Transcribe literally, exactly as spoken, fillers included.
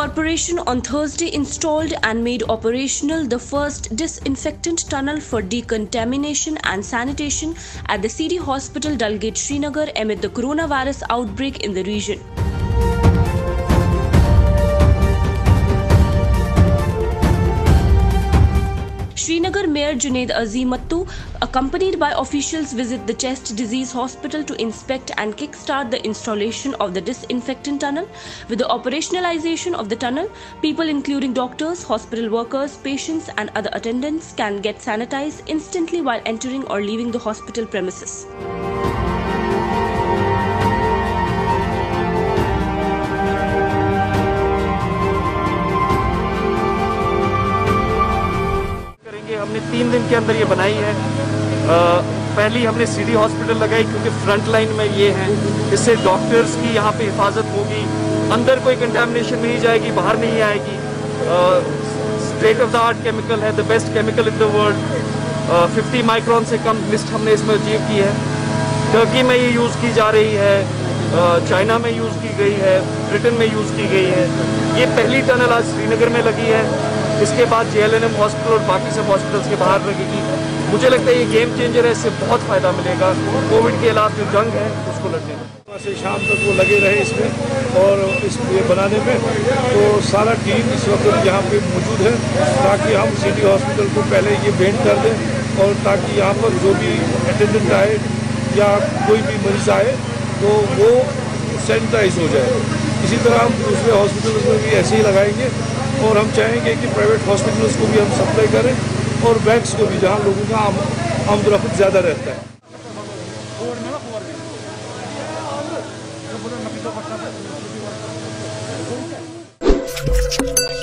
Corporation on Thursday installed and made operational the first disinfectant tunnel for decontamination and sanitation at the C D Hospital Dalgate Srinagar amid the coronavirus outbreak in the region. Srinagar Mayor Junaid Azim Mattu, accompanied by officials, visit the chest disease hospital to inspect and kickstart the installation of the disinfectant tunnel. With the operationalization of the tunnel, people including doctors, hospital workers, patients and other attendants can get sanitized instantly while entering or leaving the hospital premises. हमने तीन दिन के अंदर ये बनाई है। आ, पहली हमने सीडी हॉस्पिटल लगाई क्योंकि फ्रंट लाइन में ये है, इससे डॉक्टर्स की यहाँ पे हिफाजत होगी, अंदर कोई कंटेमिनेशन नहीं जाएगी, बाहर नहीं आएगी। State of the art chemical है, the best chemical in the world. Fifty micron से कम लिस्ट हमने इसमें अचीव की है। टर्की में ये यूज़ की जा रही है, चाइना में यूज़ की गई है, ब्रिटेन में यूज़ की गई है। ये पहली टनल आज श्रीनगर में लगी है। इसके बाद J L N M hospital और बाकी सब हॉस्पिटल्स के बाहर लगेगी। मुझे लगता है ये गेम चेंजर है, इससे बहुत फ़ायदा मिलेगा कोविड के खिलाफ जो जंग है उसको लड़ने में। सुबह से शाम तक वो लगे रहे इसमें और इस ये बनाने में, तो सारा टीम इस वक्त यहाँ पे मौजूद है ताकि हम सिटी हॉस्पिटल को पहले ये पेंट कर दें और ताकि यहाँ पर जो भी अटेंडेंट आए या कोई भी मरीज आए तो वो सैनिटाइज हो जाए। इसी तरह हम दूसरे हॉस्पिटल्स में भी ऐसे ही लगाएंगे और हम चाहेंगे कि प्राइवेट हॉस्पिटल्स को भी हम सप्लाई करें और बैंक्स को भी, जहां लोगों का आमदरफ्त ज़्यादा रहता है।